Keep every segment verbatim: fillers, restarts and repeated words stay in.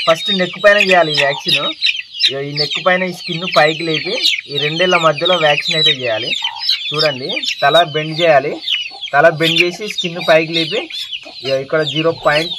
First neck పైన చేయాలి ఈ వ్యాక్సిన్. ఈ నెక్ పైన ఈ స్కిన్ పైకి లేపి ఈ రెండేళ్ల మధ్యలో వ్యాక్సిన్ అయితే చేయాలి. చూడండి, తల బెండ్ చేయాలి. తల బెండ్ చేసి స్కిన్ పైకి లేపి ఇక్కడ zero point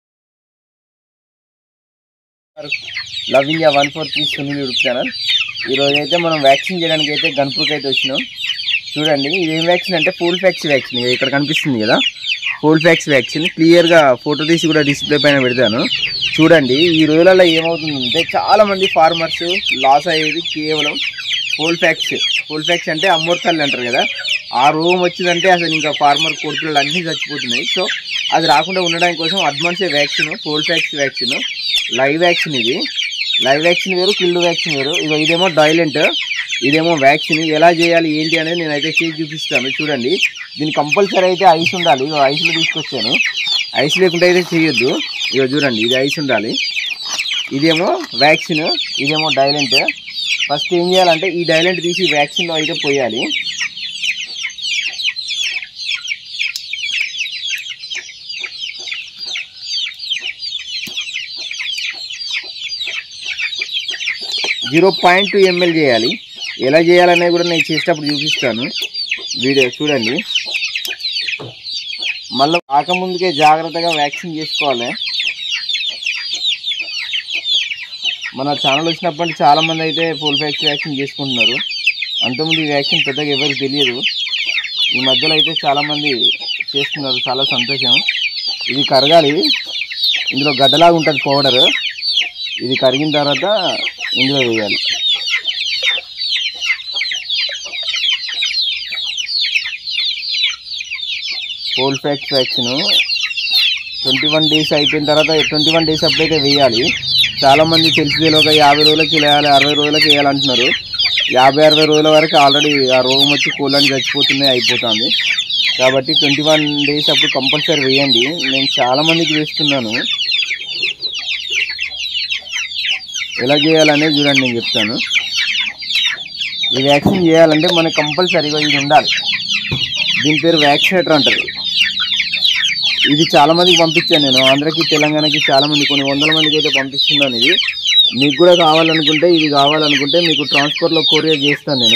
love India one four three Sunil YouTube channel. ఈరోజు అయితే మనం వ్యాక్సిన్ చేయడానికి అయితే గన్పూర్కి అయితే వచ్చినాం. చూడండి, ఇది ఏం వ్యాక్సిన్ అంటే ఫుల్ ఫ్యాక్స్ వ్యాక్సిన్. ఇక్కడ కనిపిస్తుంది కదా, ఫుల్ ఫ్యాక్స్ వ్యాక్సిన్. క్లియర్గా ఫోటో తీసి కూడా డిస్ప్లే పైన పెడతాను. చూడండి, ఈ రోజులలో ఏమవుతుందంటే చాలామంది ఫార్మర్స్ లాస్ అయ్యేది కేవలం ఫుల్ ఫ్యాక్స్. ఫుల్ ఫ్యాక్స్ అంటే అమ్మోర్తల్లి అంటారు కదా, ఆ రోగం వచ్చిందంటే అసలు ఇంకా ఫార్మర్ కోడిపిల్లలు అన్నీ చచ్చిపోతున్నాయి. సో అది రాకుండా ఉండడానికి కోసం అడ్వాన్సే vaccine fowl pox vaccine. Live vaccine. ఇది లైవ్ వ్యాక్సిన్ వేరు, కిల్డ్ వ్యాక్సిన్ వేరు. ఇగో ఇదేమో డైలెంట్, ఇదేమో వ్యాక్సిన్. ఎలా చేయాలి ఏంటి అనేది నేనైతే చేసి చూపిస్తాను. చూడండి, దీనికి కంపల్సరీ అయితే ఐస్ ఉండాలి. ఇగో ఐస్లో తీసుకొచ్చాను. ఐస్ లేకుండా అయితే చేయొద్దు. ఇగో చూడండి, ఇది ఐస్ ఉండాలి. ఇదేమో వ్యాక్సిన్, ఇదేమో డైలెంట్. ఫస్ట్ ఏం చేయాలంటే ఈ డైలెంట్ తీసి వ్యాక్సిన్లో అయితే పోయాలి. జీరో పాయింట్ టూ ఎంఎల్ చేయాలి. ఎలా చేయాలనేది కూడా నేను చేసేటప్పుడు చూపిస్తాను. వీడియో చూడండి. మళ్ళీ రాకముందుకే జాగ్రత్తగా వ్యాక్సిన్ చేసుకోవాలి. మన ఛానల్ వచ్చినప్పటి చాలామంది అయితే ఫుల్ ఫ్యాక్స్ వ్యాక్సిన్ చేసుకుంటున్నారు. అంతకుముందు ఈ వ్యాక్సిన్ పెద్దగా ఎవరికి తెలియదు. ఈ మధ్యలో అయితే చాలామంది చేస్తున్నారు. చాలా సంతోషం. ఇది కరగాలి. ఇందులో గడ్డలాగా ఉంటుంది పౌడర్. ఇది కరిగిన తర్వాత ఇందులో వేయాలి. Fowl pox vaccine twenty one days అయిపోయిన తర్వాత ట్వంటీ వన్ డేస్ అప్పుడైతే వేయాలి. చాలామంది తెలిసి తెలియక యాభై రోజులకి వేయాలి, అరవై రోజులకి వేయాలంటున్నారు. యాభై అరవై రోజుల వరకు ఆల్రెడీ ఆ రోగం వచ్చి కోళ్ళని చచ్చిపోతున్నాయి, అయిపోతుంది. కాబట్టి ట్వంటీ వన్ డేస్ అప్పుడు కంపల్సరీ వేయండి. నేను చాలామందికి వేస్తున్నాను. ఎలా చేయాలనేది చూడండి, నేను చెప్తాను. ఈ వ్యాక్సిన్ చేయాలంటే మనకు కంపల్సరీగా ఇది ఉండాలి. దీని పేరు వ్యాక్సినేటర్ అంటారు. ఇది చాలామందికి పంపించాను నేను, ఆంధ్రకి తెలంగాణకి చాలామంది, కొన్ని వందల మందికి అయితే పంపిస్తున్నాను. ఇది మీకు కూడా కావాలనుకుంటే, ఇది కావాలనుకుంటే మీకు ట్రాన్స్పోర్ట్లో కొరియర్ చేస్తాను నేను.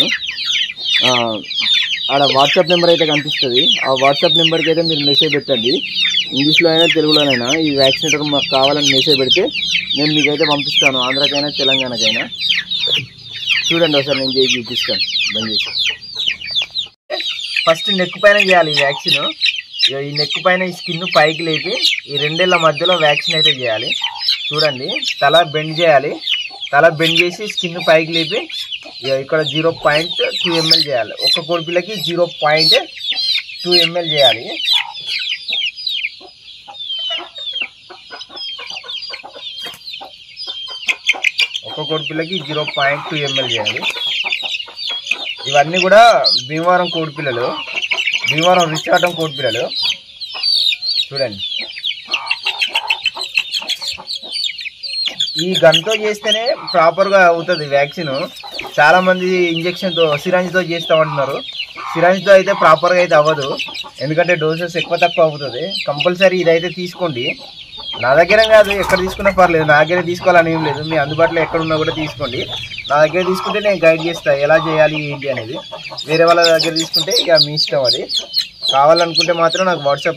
ఆడ వాట్సాప్ నెంబర్ అయితే కనిపిస్తుంది. ఆ వాట్సాప్ నెంబర్కి అయితే మీరు మెసేజ్ పెట్టండి. ఇంగ్లీష్లో అయినా తెలుగులోనైనా ఈ వ్యాక్సినేటర్ మాకు కావాలని మెసేజ్ పెడితే నేను మీకైతే పంపిస్తాను, ఆంధ్రాకైనా తెలంగాణకైనా. చూడండి ఒకసారి నేను చేసి చూపిస్తాను. బంద్ చేసి ఫస్ట్ నెక్ పైన చేయాలి ఈ వ్యాక్సిన్. ఈ నెక్ పైన ఈ స్కిన్ పైకి లేపి ఈ రెండేళ్ల మధ్యలో వ్యాక్సిన్ అయితే చేయాలి. చూడండి, తల బెండ్ చేయాలి. తల బెండ్ చేసి స్కిన్ పైకి లేపి ఇక్కడ జీరో పాయింట్ టూ ఎంఎల్ చేయాలి. ఒక్క కోడిపిల్లకి జీరో పాయింట్ టూ ఎంఎల్ చేయాలి. ఒక్క కోడిపిల్లకి జీరో పాయింట్ టూ ఎంఎల్ చేయాలి. ఇవన్నీ కూడా భీమవరం కోడిపిల్లలు, భీమవరం రిచాటం కోడిపిల్లలు. చూడండి, ఈ గన్తో చేస్తేనే ప్రాపర్గా అవుతుంది వ్యాక్సిన్. చాలామంది ఇంజక్షన్తో సిరంజ్తో చేస్తామంటున్నారు. సిరంజ్తో అయితే ప్రాపర్గా అయితే అవ్వదు, ఎందుకంటే డోసెస్ ఎక్కువ తక్కువ అవుతుంది. కంపల్సరీ ఇదైతే తీసుకోండి. నా దగ్గర కాదు, ఎక్కడ తీసుకున్నా పర్లేదు. నా దగ్గర తీసుకోవాలని ఏం లేదు. మీ అందుబాటులో ఎక్కడ ఉన్నా కూడా తీసుకోండి. నా దగ్గర తీసుకుంటే నేను గైడ్ చేస్తాను ఎలా చేయాలి ఏంటి అనేది. వేరే వాళ్ళ దగ్గర తీసుకుంటే ఇక మీ ఇష్టం. అది కావాలనుకుంటే మాత్రం నాకు వాట్సాప్